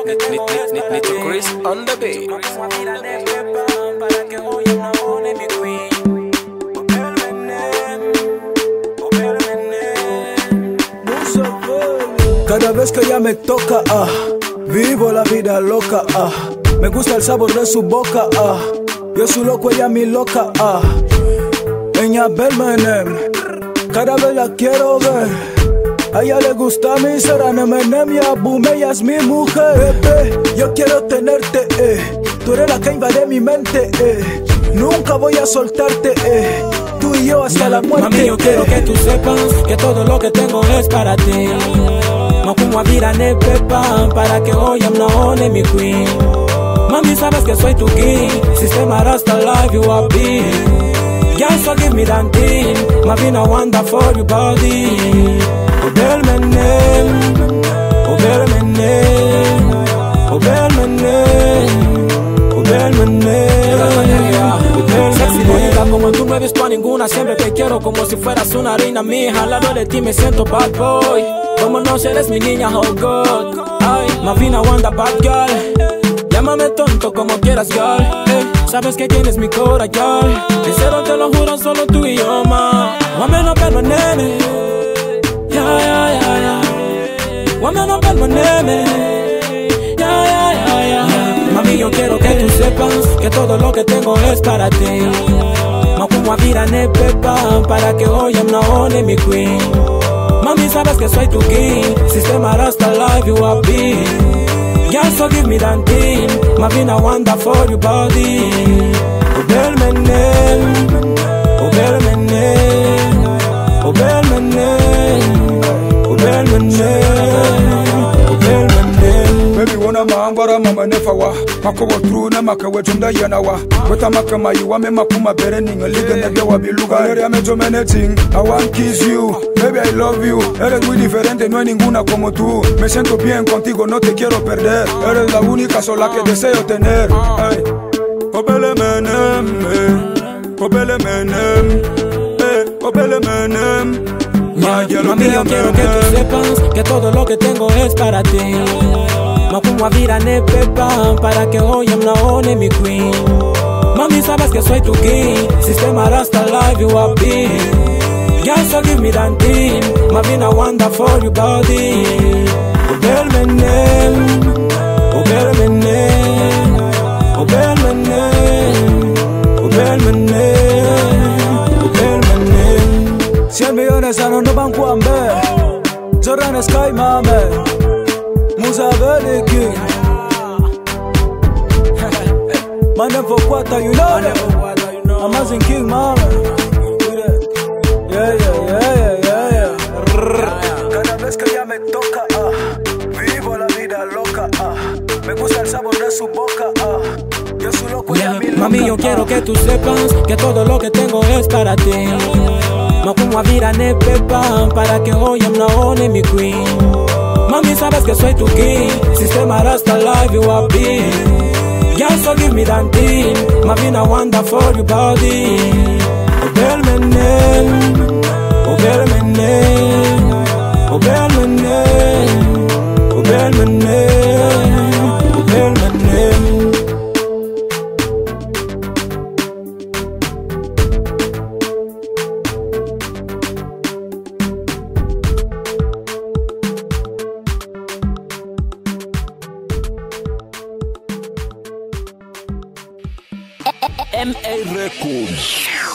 Nito Chris on the beat. Cada vez que ella me toca, vivo la vida loca, me gusta el sabor de su boca, yo soy loco, ella mi loca, ella Belmenem, cada vez la quiero ver. A ella le gusta mi serana, Menem y Abum, ella es mi mujer. Bebé, yo quiero tenerte, tú eres la que invade mi mente, nunca voy a soltarte, tú y yo hasta la muerte. Mami, yo quiero que tú sepas que todo lo que tengo es para ti. Makumu virane pepa para que hoy I'm not only mi queen. Mami, sabes que soy tu king. Sistema Rasta life you are big. Yeah, so give me that thing. Mavina wonder for your body. Oh, Belmenem, oh, Belmenem, oh, Belmenem, oh, Belmenem. Sexy bonita como tú no eres pa' ninguna. Siempre te quiero como si fueras una reina mía. Al lado de ti me siento bad boy. Como no eres mi niña, oh God. Ay, Mavina wanda bad girl. Llámame tonto como quieras, girl. Sabes que tienes mi cora, girl. Sincero te lo juro, solo tú y yo, ma. Wame no Belmenem. Ya, ya, ya, ya. Wame no Belmenem. Ya, ya, ya, ya. Mami, yo quiero que tú sepas que todo lo que tengo es para ti. Makumu virane pepa para que hoy I'm not only mi queen. Mami, sabes que soy tu king. Sistema Rasta life you are big. Yeah, so give me that thing. Mavina wonder for your body. Oh, Belmenem, oh, Belmenem, oh, Belmenem, oh, Belmenem, oh, Belmenem. Baby wana maangwara mama nefawa makobo true na makawe tunda yanawa wata makama you me makuma berening liga na bewa biluga area meto meneting I want kiss you baby I love you eres muy diferente no hay ninguna como tú me siento bien contigo no te quiero perder eres la única sola que deseo tener ay oh Belmenem oh Belmenem oh Belmenem. Mami, yo quiero que tú sepas que todo lo que tengo es para ti. Makumu virane pepa para que hoy I'm not only mi queen. Mami, sabes que soy tu king. Sistema Rasta life you are big. Yeah, so give me that thing. Mavina wonder for your body. Oh, Belmenem, oh, Belmenem, oh, Belmenem, oh, Belmenem, oh, Belmenem. 100 millones a no van kwambe Jordan Sky mame Musa Beliki Manem for quarter you know that Amazing King mame. Yeah, yeah, yeah, yeah, yeah. Cada vez que ella me toca, vivo la vida loca, me gusta el sabor de su boca, yo soy loco y a mi loca. Mami, yo quiero que tú sepas que todo lo que tengo es para ti. Makumu virane pepa para que hoy I'm not only mi queen. Mami, sabes que soy tu king. Sistema Rasta life you are big. Yeah, so give me that thing. Mavina wonder for your body. Oh, Belmenem, oh, Belmenem, oh, Belmenem, oh, Belmenem, oh, Belmenem. MA Records.